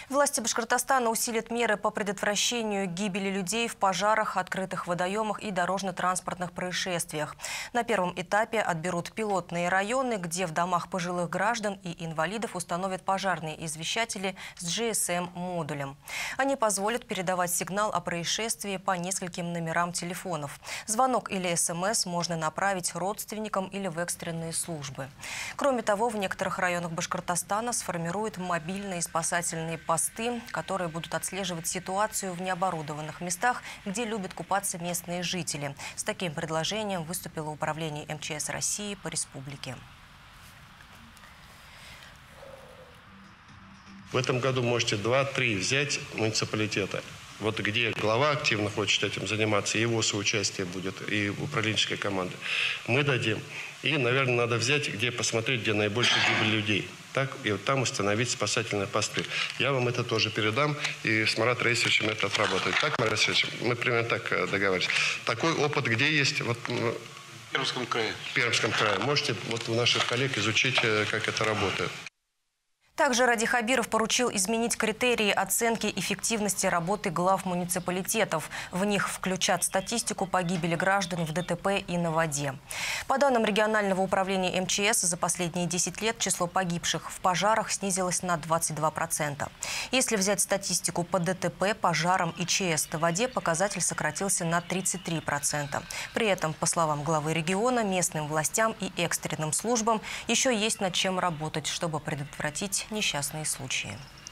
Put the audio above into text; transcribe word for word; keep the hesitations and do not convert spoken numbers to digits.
Власти Башкортостана усилят меры по предотвращению гибели людей в пожарах, открытых водоемах и дорожно-транспортных происшествиях. На первом этапе отберут пилотные районы, где в домах пожилых граждан и инвалидов установят пожарные извещатели с джи эс эм-модулем. Они позволят передавать сигнал о происшествии по нескольким номерам телефонов. Звонок или эс эм эс можно направить родственникам или в экстренные службы. Кроме того, в некоторых районах Башкортостана сформируют мобильные спасательные посты, которые будут отслеживать ситуацию в необорудованных местах, где любят купаться местные жители. С таким предложением выступило управление эм че эс России по республике. В этом году можете два-три взять муниципалитета. Вот где глава активно хочет этим заниматься, его соучастие будет, и управленческая команда. Мы дадим. И, наверное, надо взять, где посмотреть, где наибольшая гибель людей. Так, и вот там установить спасательные посты. Я вам это тоже передам, и с Маратом Раисовичем это отработает. Так, Марат Раисович, мы примерно так договаривались. Такой опыт где есть? Вот, в Пермском крае. В Пермском крае. Можете вот у наших коллег изучить, как это работает. Также Ради Хабиров поручил изменить критерии оценки эффективности работы глав муниципалитетов. В них включат статистику по гибели граждан в дэ тэ пэ и на воде. По данным регионального управления эм че эс, за последние десять лет число погибших в пожарах снизилось на двадцать два процента. Если взять статистику по дэ тэ пэ, пожарам и че эс на воде, показатель сократился на тридцать три процента. При этом, по словам главы региона, местным властям и экстренным службам еще есть над чем работать, чтобы предотвратить несчастные случаи.